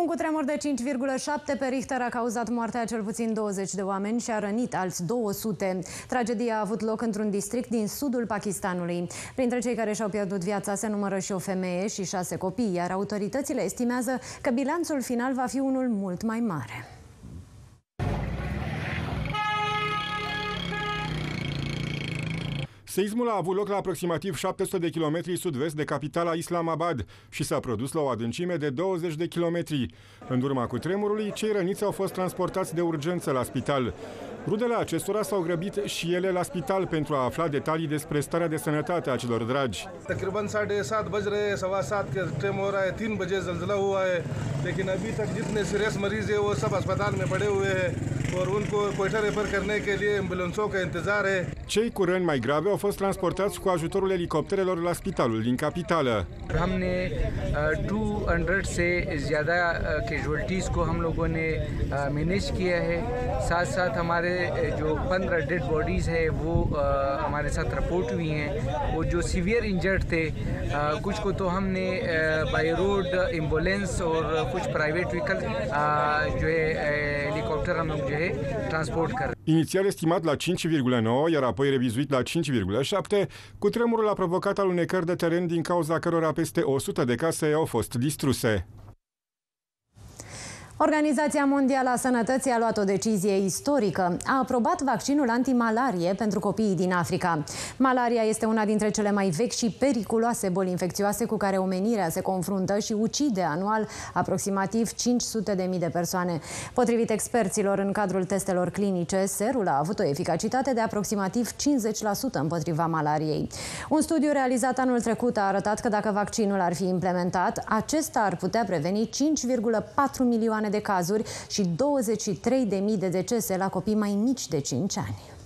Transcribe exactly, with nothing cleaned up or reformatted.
Un cutremur de cinci virgulă șapte pe Richter a cauzat moartea a cel puțin douăzeci de oameni și a rănit alți două sute. Tragedia a avut loc într-un district din sudul Pakistanului. Printre cei care și-au pierdut viața se numără și o femeie și șase copii, iar autoritățile estimează că bilanțul final va fi unul mult mai mare. Seismul a avut loc la aproximativ șapte sute de kilometri sud-vest de capitala Islamabad și s-a produs la o adâncime de douăzeci de kilometri. În urma cutremurului, cei răniți au fost transportați de urgență la spital. Rudele acestora s-au grăbit și ele la spital pentru a afla detalii despre starea de sănătate a celor dragi. तकरीबन साढ़े सात बज रहे हैं, सवा सात के टाइम हो रहा है, तीन बजे जल्जला हुआ है, लेकिन अभी तक जितने सीरियस मरीज हैं वो सब अस्पताल में पड़े हुए हैं और उनको कोयटा रेफर करने के लिए एम्बुलेंसों का इंतजार है. Cei cu răni mai grave au fost transportați cu ajutorul elicopterelor la spitalul din capitală. हमने दो सौ से ज़्यादा कैजुअल्टीज़ को हम लोगों ने मैनेज किया है. साथ साथ हमारे जो पंद्रह डेड बॉडीज़ है वो हमारे साथ रिपोर्ट हुई हैं. वो जो सीवियर इंजर्ड थे कुछ को तो हमने बाय रोड एम्बुलेंस और कुछ प्राइवेट व्हीकल जो है हेलीकॉप्टर हम लोग जो है ट्रांसपोर्ट कर. Inițial estimat la cinci virgulă nouă, iar apoi revizuit la cinci virgulă șapte, cutremurul a provocat alunecări de teren din cauza cărora peste o sută de case au fost distruse. Organizația Mondială a Sănătății a luat o decizie istorică. A aprobat vaccinul antimalarie pentru copiii din Africa. Malaria este una dintre cele mai vechi și periculoase boli infecțioase cu care omenirea se confruntă și ucide anual aproximativ cinci sute de mii de persoane. Potrivit experților, în cadrul testelor clinice, serul a avut o eficacitate de aproximativ cincizeci la sută împotriva malariei. Un studiu realizat anul trecut a arătat că dacă vaccinul ar fi implementat, acesta ar putea preveni cinci virgulă patru milioane de cazuri și douăzeci și trei de mii de decese la copii mai mici de cinci ani.